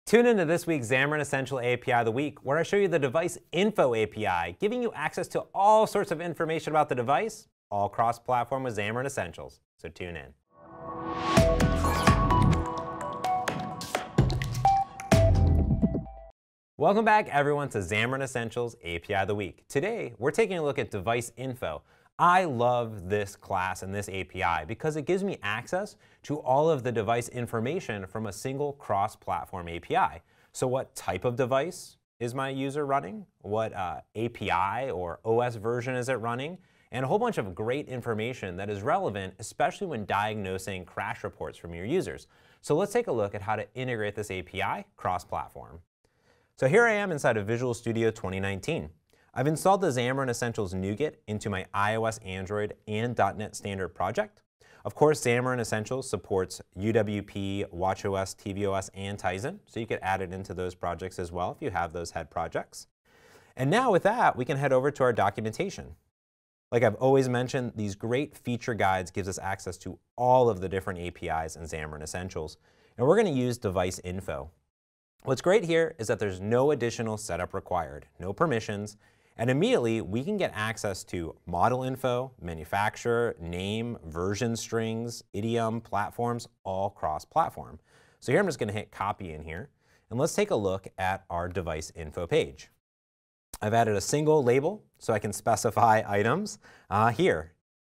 Tune into this week's Xamarin.Essential API of the Week, where I show you the Device Info API, giving you access to all sorts of information about the device, all cross-platform with Xamarin.Essentials. So tune in. Welcome back, everyone, to Xamarin.Essentials API of the Week. Today, we're taking a look at Device Info. I love this class and this API because it gives me access to all of the device information from a single cross-platform API. So what type of device is my user running? What API or OS version is it running? And a whole bunch of great information that is relevant, especially when diagnosing crash reports from your users. So let's take a look at how to integrate this API cross-platform. So here I am inside of Visual Studio 2019. I've installed the Xamarin.Essentials NuGet into my iOS, Android, and .NET Standard project. Of course, Xamarin.Essentials supports UWP, watchOS, tvOS, and Tizen, so you could add it into those projects as well if you have those head projects. And now with that, we can head over to our documentation. Like I've always mentioned, these great feature guides gives us access to all of the different APIs in Xamarin.Essentials, and we're going to use Device Info. What's great here is that there's no additional setup required, no permissions, and immediately we can get access to model info, manufacturer, name, version strings, idiom, platforms, all cross-platform. So here I'm just going to hit copy in here, and let's take a look at our device info page. I've added a single label so I can specify items here.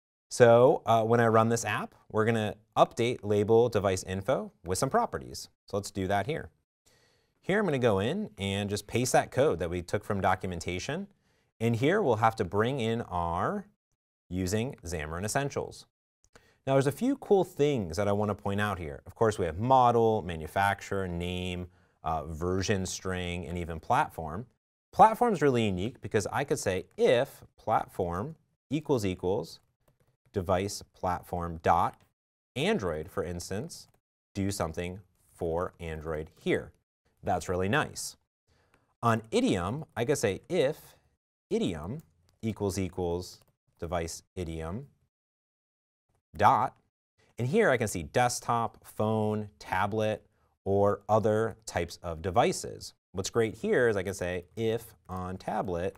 So when I run this app, we're going to update label device info with some properties. So let's do that here. Here I'm going to go in and just paste that code that we took from documentation. And here we'll have to bring in our using Xamarin.Essentials. Now there's a few cool things that I want to point out here. Of course, we have model, manufacturer, name, version string, and even platform. Platform is really unique because I could say if platform equals device platform dot Android, for instance, do something for Android here. That's really nice. On idiom, I could say if idiom equals device idiom dot, and here I can see desktop, phone, tablet, or other types of devices. What's great here is I can say if on tablet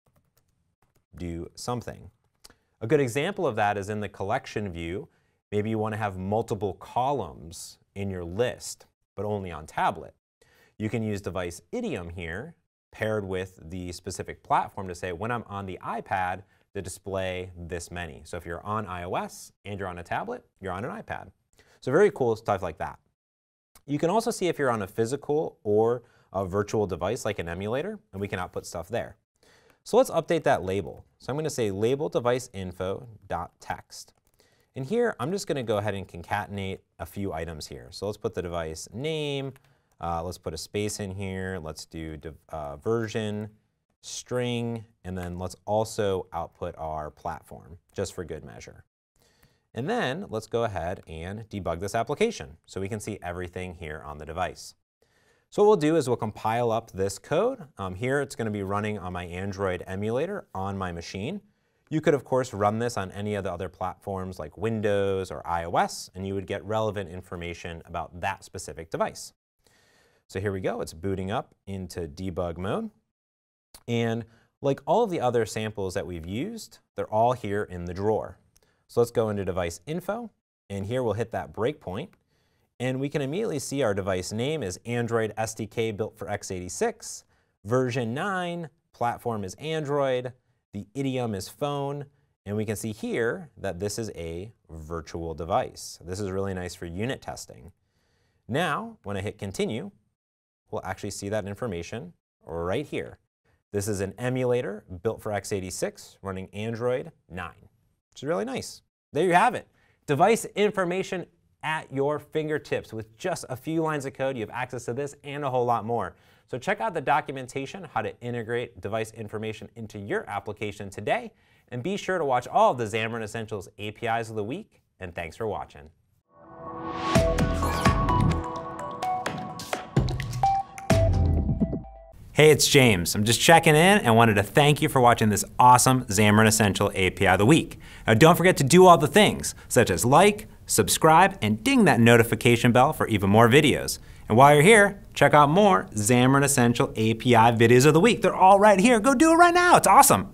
do something. A good example of that is in the collection view. Maybe you want to have multiple columns in your list, but only on tablet. You can use device idiom here paired with the specific platform to say when I'm on the iPad to display this many. So if you're on iOS and you're on a tablet, you're on an iPad. So very cool stuff like that. You can also see if you're on a physical or a virtual device like an emulator, and we can output stuff there. So let's update that label. So I'm going to say label device info.text. And here I'm just going to go ahead and concatenate a few items here. So let's put the device name. Let's put a space in here. Let's do version, string, and then let's also output our platform, just for good measure. And then let's go ahead and debug this application so we can see everything here on the device. So what we'll do is we'll compile up this code. Here it's going to be running on my Android emulator on my machine. You could, of course, run this on any of the other platforms like Windows or iOS, and you would get relevant information about that specific device. So here we go. It's booting up into debug mode. And like all of the other samples that we've used, they're all here in the drawer. So let's go into device info. And here we'll hit that breakpoint. And we can immediately see our device name is Android SDK built for x86. Version 9, platform is Android. The idiom is phone. And we can see here that this is a virtual device. This is really nice for unit testing. Now, when I hit continue, we'll actually see that information right here. This is an emulator built for x86 running Android 9, which is really nice. There you have it. Device information at your fingertips. With just a few lines of code, you have access to this and a whole lot more. So check out the documentation, how to integrate device information into your application today. And be sure to watch all of the Xamarin.Essentials APIs of the week. And thanks for watching. Hey, it's James. I'm just checking in and wanted to thank you for watching this awesome Xamarin.Essential API of the week. Now don't forget to do all the things, such as like, subscribe, and ding that notification bell for even more videos. And while you're here, check out more Xamarin Essential API videos of the week. They're all right here. Go do it right now. It's awesome.